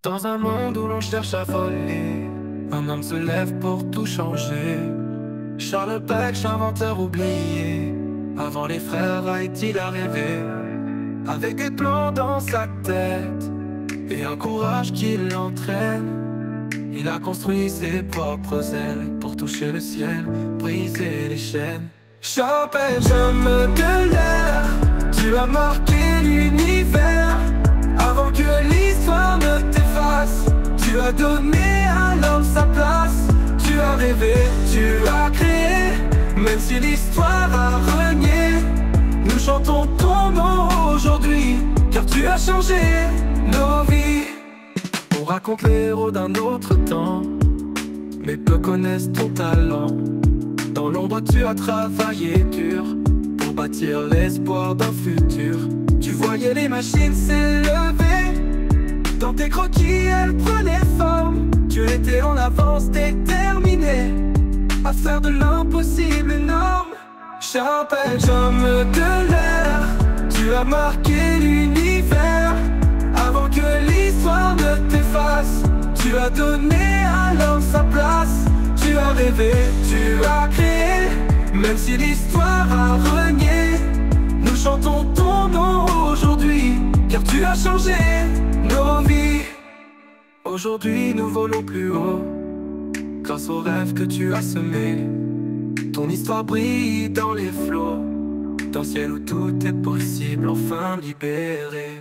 Dans un monde où l'on cherche à voler, un homme se lève pour tout changer. Charles Babbage, inventeur oublié, avant les frères Wright il a rêvé. Avec des plans dans sa tête et un courage qui l'entraîne, il a construit ses propres ailes pour toucher le ciel, briser les chaînes. Charles Babbage, homme de l'air, tu as marqué l'univers. Avant que l'histoire ne t'efface, tu as donné à l'homme sa place. Tu as rêvé, tu as créé, même si l'histoire a renié. Nous chantons ton nom aujourd'hui, car tu as changé nos vies. On raconte les héros d'un autre temps, mais peu connaissent ton talent. Dans l'ombre tu as travaillé dur pour bâtir l'espoir d'un futur. Tu voyais les machines s'élever, dans tes croquis elles prenaient forme. Tu étais en avance, déterminé à faire de l'impossible énorme. Charles Babbage, homme de l'air, tu as marqué l'univers. Avant que l'histoire ne t'efface, tu as donné à l'homme sa place. Tu as rêvé, tu as créé, même si l'histoire a renié. Nous chantons ton nom aujourd'hui, car tu as changé nos vies. Aujourd'hui nous volons plus haut, grâce aux rêves que tu as semés. Ton histoire brille dans les flots, d'un ciel où tout est possible, enfin libéré.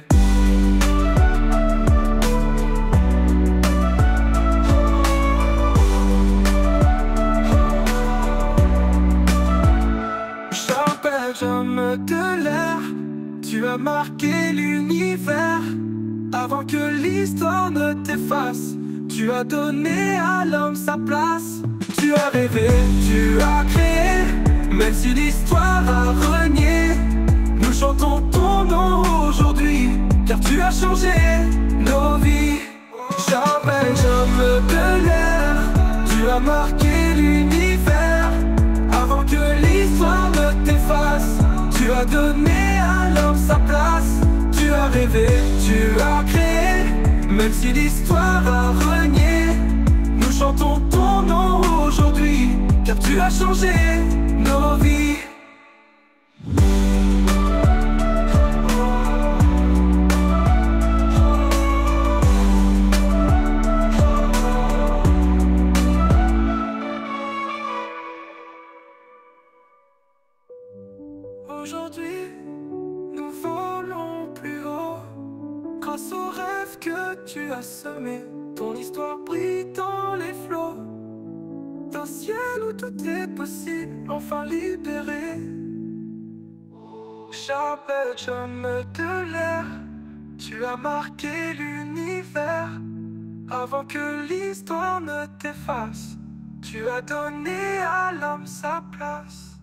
Charles Babbage, homme de l'air, tu as marqué l'univers. Avant que l'histoire ne t'efface, tu as donné à l'homme sa place. Tu as rêvé, tu as créé, même si l'histoire a renié. Nous chantons ton nom aujourd'hui, car tu as changé nos vies. Charles Babbage, homme de l'air, tu as marqué l'univers. Avant que l'histoire ne t'efface, tu as donné à l'homme sa place. Tu as rêvé, tu as créé, même si l'histoire a renié. Nous chantons ton nom aujourd'hui, car tu as changé nos vies. Aujourd'hui, nous volons plus haut, grâce aux rêves que tu as semés. Ton histoire brille dans les flots, d'un ciel où tout est possible, enfin libéré. Charles Babbage, homme de l'air, tu as marqué l'univers. Avant que l'histoire ne t'efface, tu as donné à l'homme sa place.